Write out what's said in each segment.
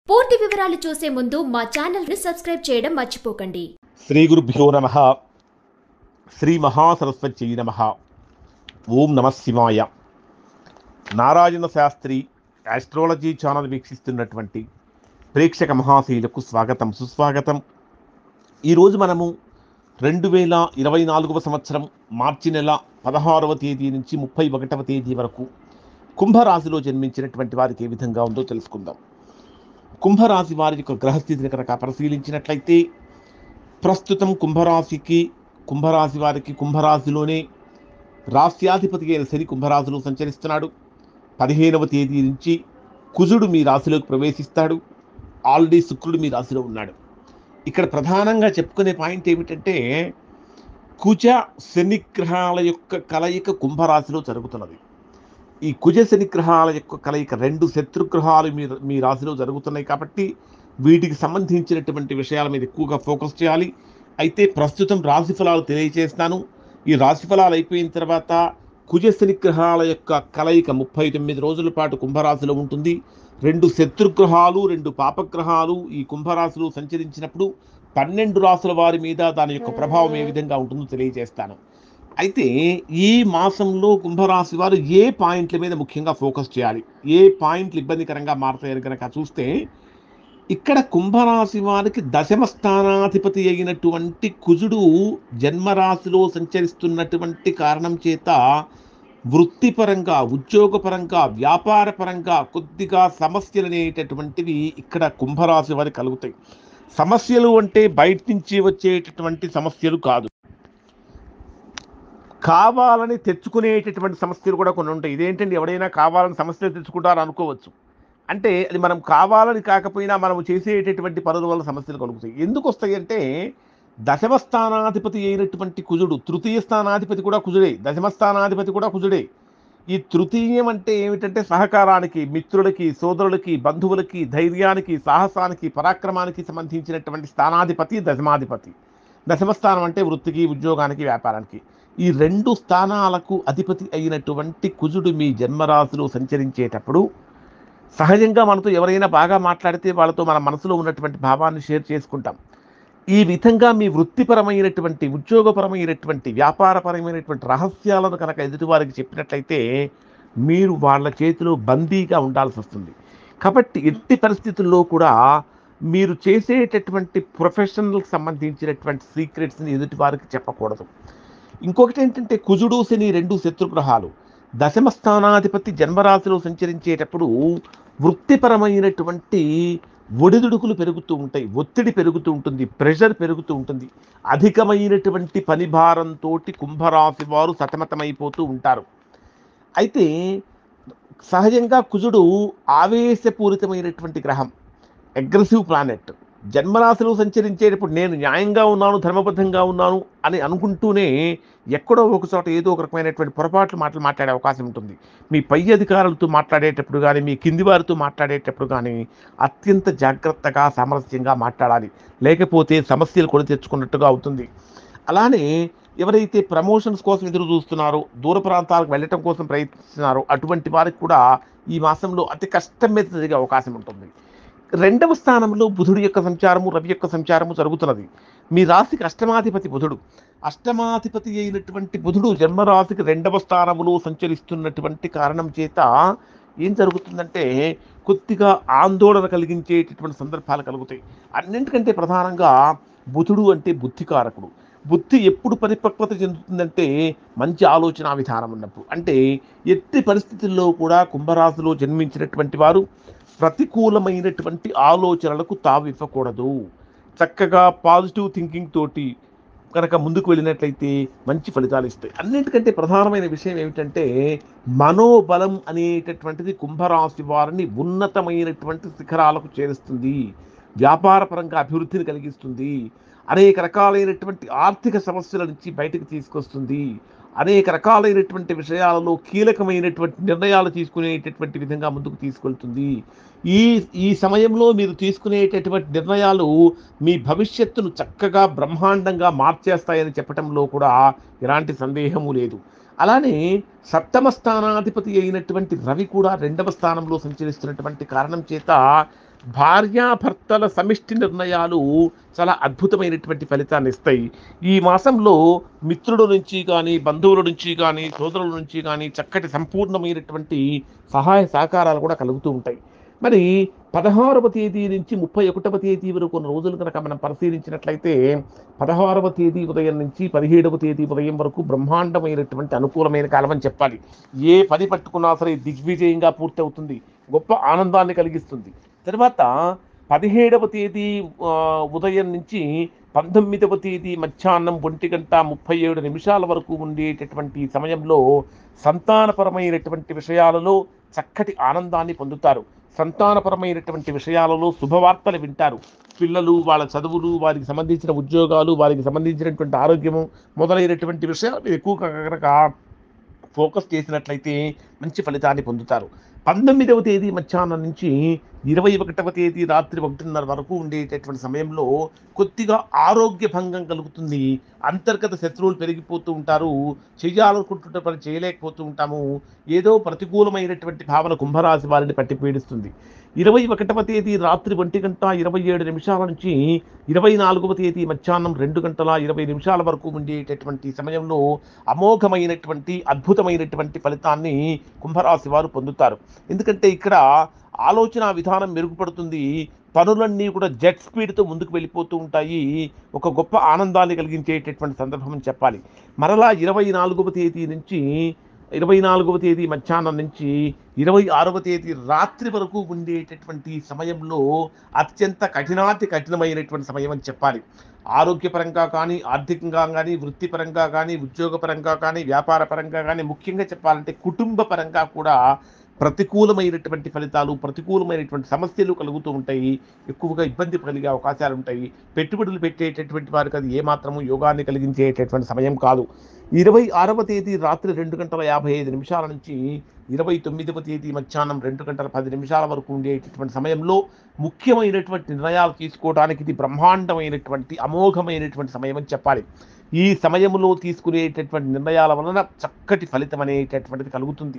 పూర్తి వివరాలు చూసే ముందు మా ఛానల్ ని సబ్స్క్రైబ్ చేయడం మర్చిపోకండి. శ్రీ గురుభ్యో నమః. శ్రీ మహాసరస్వత్యై నమః. ఓం నమః శివాయ. నారాయణ శాస్త్రి ఆస్ట్రాలజీ ఛానల్ వీక్షిస్తున్నటువంటి ప్రేక్షక మహాశీలకు స్వాగతం సుస్వాగతం. ఈరోజు మనము 2024వ సంవత్సరం మార్చి నెల 16వ తేదీ నుంచి 31వ తేదీ వరకు కుంభరాశిలో జన్మించినటువంటి వారికి ఏ విధంగా ఉందో తెలుసుకుందాం. కుంభరాశి వారి యొక్క గ్రహస్థితిని కనుక పరిశీలించినట్లయితే ప్రస్తుతం కుంభరాశి వారికి కుంభరాశిలోనే రాశ్యాధిపతి అయిన శని కుంభరాశిలో సంచరిస్తున్నాడు. 15వ తేదీ నుంచి కుజుడు మీ రాశిలోకి ప్రవేశిస్తాడు. ఆల్రెడీ శుక్రుడు మీ రాశిలో ఉన్నాడు. ఇక్కడ ప్రధానంగా చెప్పుకునే పాయింట్ ఏమిటంటే కుజ శని గ్రహాల యొక్క కలయిక కుంభరాశిలో జరుగుతున్నది. ఈ కుజ శని గ్రహాల యొక్క కలయిక రెండు శత్రుగ్రహాలు మీ రాశిలో జరుగుతున్నాయి కాబట్టి వీటికి సంబంధించినటువంటి విషయాల మీద ఎక్కువగా ఫోకస్ చేయాలి. అయితే ప్రస్తుతం రాశి ఫలాలు తెలియజేస్తాను. ఈ రాశి ఫలాలు అయిపోయిన తర్వాత కుజ శని గ్రహాల యొక్క కలయిక 39 రోజుల పాటు కుంభరాశిలో ఉంటుంది. రెండు శత్రుగ్రహాలు రెండు పాపగ్రహాలు ఈ కుంభరాశిలో సంచరించినప్పుడు 12 రాశుల వారి మీద దాని యొక్క ప్రభావం ఏ విధంగా ఉంటుందో తెలియజేస్తాను. అయితే ఈ మాసంలో కుంభరాశి వారు ఏ పాయింట్ల మీద ముఖ్యంగా ఫోకస్ చేయాలి, ఏ పాయింట్లు ఇబ్బందికరంగా మారుతాయని కనుక చూస్తే ఇక్కడ కుంభరాశి వారికి దశమ స్థానాధిపతి అయినటువంటి కుజుడు జన్మరాశిలో సంచరిస్తున్నటువంటి కారణం చేత వృత్తిపరంగా ఉద్యోగపరంగా వ్యాపారపరంగా కొద్దిగా సమస్యలు అనేటటువంటివి ఇక్కడ కుంభరాశి వారికి కలుగుతాయి. సమస్యలు అంటే బయట నుంచి వచ్చేటటువంటి సమస్యలు కాదు, కావాలని తెచ్చుకునేటటువంటి సమస్యలు కూడా కొన్ని ఉంటాయి. ఇదేంటండి ఎవడైనా కావాలని సమస్యలు తెచ్చుకుంటారు అనుకోవచ్చు. అంటే అది మనం కావాలని కాకపోయినా మనం చేసేటటువంటి పనుల వల్ల సమస్యలు కలుగుతాయి. ఎందుకు వస్తాయి అంటే దశమ స్థానాధిపతి అయినటువంటి కుజుడు, తృతీయ స్థానాధిపతి కూడా కుజుడే, దశమ స్థానాధిపతి కూడా కుజుడే. ఈ తృతీయం అంటే ఏమిటంటే సహకారానికి, మిత్రులకి, సోదరులకి, బంధువులకి, ధైర్యానికి, సాహసానికి, పరాక్రమానికి సంబంధించినటువంటి స్థానాధిపతి దశమాధిపతి. దశమ స్థానం అంటే వృత్తికి, ఉద్యోగానికి, వ్యాపారానికి. ఈ రెండు స్థానాలకు అధిపతి అయినటువంటి కుజుడు మీ జన్మరాశిలో సంచరించేటప్పుడు సహజంగా మనతో ఎవరైనా బాగా మాట్లాడితే వాళ్ళతో మన మనసులో ఉన్నటువంటి భావాన్ని షేర్ చేసుకుంటాం. ఈ విధంగా మీ వృత్తిపరమైనటువంటి, ఉద్యోగపరమైనటువంటి, వ్యాపారపరమైనటువంటి రహస్యాలను కనుక ఎదుటివారికి చెప్పినట్లయితే మీరు వాళ్ళ చేతిలో బందీగా ఉండాల్సి వస్తుంది. కాబట్టి ఎట్టి పరిస్థితుల్లో కూడా మీరు చేసేటటువంటి ప్రొఫెషనల్కి సంబంధించినటువంటి సీక్రెట్స్ని ఎదుటివారికి చెప్పకూడదు. ఇంకొకటి ఏంటంటే కుజుడు శని రెండు శత్రుగ్రహాలు. దశమ స్థానాధిపతి జన్మరాశిలో సంచరించేటప్పుడు వృత్తిపరమైనటువంటి ఒడిదుడుకులు పెరుగుతూ ఉంటాయి, ఒత్తిడి పెరుగుతూ ఉంటుంది, ప్రెషర్ పెరుగుతూ ఉంటుంది. అధికమైనటువంటి పని భారంతో కుంభరాశి వారు సతమతమైపోతూ ఉంటారు. అయితే సహజంగా కుజుడు ఆవేశపూరితమైనటువంటి గ్రహం, అగ్రెసివ్ ప్లానెట్. జన్మరాశిలో సంచరించేటప్పుడు నేను న్యాయంగా ఉన్నాను, ధర్మబద్ధంగా ఉన్నాను అని అనుకుంటూనే ఎక్కడో ఒక చోట ఏదో ఒక రకమైనటువంటి పొరపాట్లు మాట్లాడే అవకాశం ఉంటుంది. మీ పై అధికారులతో మాట్లాడేటప్పుడు కానీ, మీ కింది వారితో మాట్లాడేటప్పుడు కానీ అత్యంత జాగ్రత్తగా సామరస్యంగా మాట్లాడాలి, లేకపోతే సమస్యలు కొని తెచ్చుకున్నట్టుగా అవుతుంది. అలానే ఎవరైతే ప్రమోషన్స్ కోసం ఎదురు చూస్తున్నారో, దూర ప్రాంతాలకు వెళ్ళటం కోసం ప్రయత్నిస్తున్నారో అటువంటి వారికి కూడా ఈ మాసంలో అతి కష్టం మీద జరిగే అవకాశం ఉంటుంది. రెండవ స్థానంలో బుధుడి యొక్క సంచారము, రవి యొక్క సంచారము జరుగుతున్నది. మీ రాశికి అష్టమాధిపతి బుధుడు. అష్టమాధిపతి అయినటువంటి బుధుడు జన్మరాశికి రెండవ స్థానంలో సంచరిస్తున్నటువంటి కారణం చేత ఏం జరుగుతుందంటే కొద్దిగా ఆందోళన కలిగించేటటువంటి సందర్భాలు కలుగుతాయి. అన్నింటికంటే ప్రధానంగా బుధుడు అంటే బుద్ధికారకుడు. బుద్ధి ఎప్పుడు పరిపక్వత చెందుతుందంటే మంచి ఆలోచన విధానం ఉన్నప్పుడు. అంటే ఎట్టి పరిస్థితుల్లో కూడా కుంభరాశిలో జన్మించినటువంటి వారు ప్రతికూలమైనటువంటి ఆలోచనలకు తావివ్వకూడదు. చక్కగా పాజిటివ్ థింకింగ్ తోటి కనుక ముందుకు వెళ్ళినట్లయితే మంచి ఫలితాలు ఇస్తాయి. అన్నింటికంటే ప్రధానమైన విషయం ఏమిటంటే మనోబలం అనేటటువంటిది కుంభరాశి వారిని ఉన్నతమైనటువంటి శిఖరాలకు చేరుస్తుంది, వ్యాపారపరంగా అభివృద్ధిని కలిగిస్తుంది, అనేక రకాలైనటువంటి ఆర్థిక సమస్యల నుంచి బయటకు తీసుకొస్తుంది, అనేక రకాలైనటువంటి విషయాలలో కీలకమైనటువంటి నిర్ణయాలు తీసుకునేటటువంటి విధంగా ముందుకు తీసుకెళ్తుంది. ఈ సమయంలో మీరు తీసుకునేటటువంటి నిర్ణయాలు మీ భవిష్యత్తును చక్కగా బ్రహ్మాండంగా మార్చేస్తాయని చెప్పడంలో కూడా ఎలాంటి సందేహము లేదు. అలానే సప్తమ స్థానాధిపతి అయినటువంటి రవి కూడా రెండవ స్థానంలో సంచరిస్తున్నటువంటి కారణం చేత భార్యాభర్తల సమిష్టి నిర్ణయాలు చాలా అద్భుతమైనటువంటి ఫలితాన్ని ఇస్తాయి. ఈ మాసంలో మిత్రుల నుంచి కానీ, బంధువుల నుంచి కానీ, సోదరుల నుంచి కానీ చక్కటి సంపూర్ణమైనటువంటి సహాయ సహకారాలు కూడా కలుగుతూ ఉంటాయి. మరి 16వ తేదీ నుంచి 31వ తేదీ వరకు ఉన్న రోజులు కనుక మనం పరిశీలించినట్లయితే 16వ తేదీ ఉదయం నుంచి 17వ తేదీ ఉదయం వరకు బ్రహ్మాండమైనటువంటి అనుకూలమైన కాలం అని చెప్పాలి. ఏ పని పట్టుకున్నా సరే దిగ్విజయంగా పూర్తవుతుంది. గొప్ప ఆనందాన్ని కలిగిస్తుంది. తర్వాత 17వ తేదీ ఉదయం నుంచి 19వ తేదీ మధ్యాహ్నం 1:37 వరకు ఉండేటటువంటి సమయంలో సంతానపరమైనటువంటి విషయాలలో చక్కటి ఆనందాన్ని పొందుతారు. సంతానపరమైనటువంటి విషయాలలో శుభవార్తలు వింటారు. పిల్లలు, వాళ్ళ చదువులు, వారికి సంబంధించిన ఉద్యోగాలు, వారికి సంబంధించినటువంటి ఆరోగ్యము మొదలైనటువంటి విషయాలు ఎక్కువగా కనుక ఫోకస్ చేసినట్లయితే మంచి ఫలితాన్ని పొందుతారు. 19వ తేదీ మధ్యాహ్నం నుంచి 21వ తేదీ రాత్రి 1:30 వరకు ఉండేటటువంటి సమయంలో కొద్దిగా ఆరోగ్య భంగం కలుగుతుంది. అంతర్గత శత్రువులు పెరిగిపోతూ ఉంటారు. చేయాలనుకుంటున్న పని చేయలేకపోతూ ఉంటాము. ఏదో ప్రతికూలమైనటువంటి భావన కుంభరాశి వారిని పట్టి పీడిస్తుంది. 21వ తేదీ రాత్రి 1:27 నుంచి 24వ తేదీ మధ్యాహ్నం 2:20 వరకు ఉండేటటువంటి సమయంలో అమోఘమైనటువంటి అద్భుతమైనటువంటి ఫలితాన్ని కుంభరాశి వారు పొందుతారు. ఎందుకంటే ఇక్కడ ఆలోచన విధానం మెరుగుపడుతుంది. పనులన్నీ కూడా జెట్ స్పీడ్తో ముందుకు వెళ్ళిపోతూ ఉంటాయి. ఒక గొప్ప ఆనందాన్ని కలిగించేటటువంటి సందర్భం అని చెప్పాలి. మరలా 24వ తేదీ నుంచి 24వ తేదీ మధ్యాహ్నం నుంచి 26వ తేదీ రాత్రి వరకు ఉండేటటువంటి సమయంలో అత్యంత కఠినాతి కఠినమైనటువంటి సమయం అని చెప్పాలి. ఆరోగ్యపరంగా కానీ, ఆర్థికంగా కానీ, వృత్తిపరంగా కానీ, ఉద్యోగపరంగా కానీ, వ్యాపార పరంగా కానీ, ముఖ్యంగా చెప్పాలంటే కుటుంబ పరంగా కూడా ప్రతికూలమైనటువంటి ఫలితాలు, ప్రతికూలమైనటువంటి సమస్యలు కలుగుతూ ఉంటాయి. ఎక్కువగా ఇబ్బంది కలిగే అవకాశాలు ఉంటాయి. పెట్టుబడులు పెట్టేటటువంటి వారికి అది ఏమాత్రము యోగాన్ని కలిగించేటటువంటి సమయం కాదు. 26వ తేదీ రాత్రి 2:55 నుంచి 29వ తేదీ మధ్యాహ్నం 2:10 వరకు ఉండేటటువంటి సమయంలో ముఖ్యమైనటువంటి నిర్ణయాలు తీసుకోవడానికి ఇది బ్రహ్మాండమైనటువంటి అమోఘమైనటువంటి సమయం అని చెప్పాలి. ఈ సమయంలో తీసుకునేటటువంటి నిర్ణయాల వలన చక్కటి ఫలితం అనేటటువంటిది కలుగుతుంది.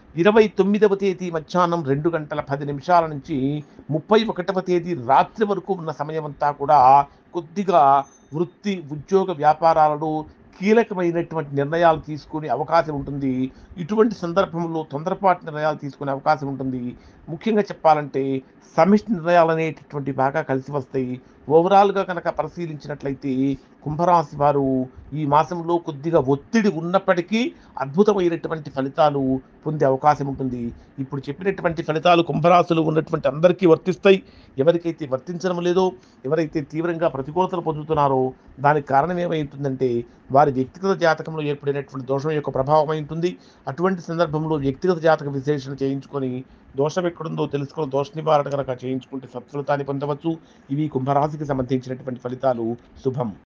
29వ తేదీ మధ్యాహ్నం 2:10 నుంచి 31వ తేదీ రాత్రి వరకు ఉన్న సమయం అంతా కూడా కొద్దిగా వృత్తి, ఉద్యోగ, వ్యాపారాలలో కీలకమైనటువంటి నిర్ణయాలు తీసుకునే అవకాశం ఉంటుంది. ఇటువంటి సందర్భంలో తొందరపాటు నిర్ణయాలు తీసుకునే అవకాశం ఉంటుంది. ముఖ్యంగా చెప్పాలంటే సమిష్టి నిర్ణయాలు అనేటటువంటి బాగా కలిసి వస్తాయి. ఓవరాల్గా కనుక పరిశీలించినట్లయితే కుంభరాశి వారు ఈ మాసంలో కొద్దిగా ఒత్తిడి ఉన్నప్పటికీ అద్భుతమైనటువంటి ఫలితాలు పొందే అవకాశం ఉంటుంది. ఇప్పుడు చెప్పినటువంటి ఫలితాలు కుంభరాశులు ఉన్నటువంటి అందరికీ వర్తిస్తాయి. ఎవరికైతే వర్తించడం లేదో, ఎవరైతే తీవ్రంగా ప్రతికూలతలు పొందుతున్నారో దానికి కారణం ఏమవుతుందంటే వారి వ్యక్తిగత జాతకంలో ఏర్పడినటువంటి దోషం యొక్క ప్రభావం ఉంటుంది. అటువంటి సందర్భంలో వ్యక్తిగత జాతక విశ్లేషణ చేయించుకొని దోషం ఎక్కడుందో తెలుసుకొని దోష నివారణ కనుక చేయించుకుంటే సత్ఫలితాన్ని పొందవచ్చు. ఇవి కుంభరాశికి సంబంధించినటువంటి ఫలితాలు. శుభం.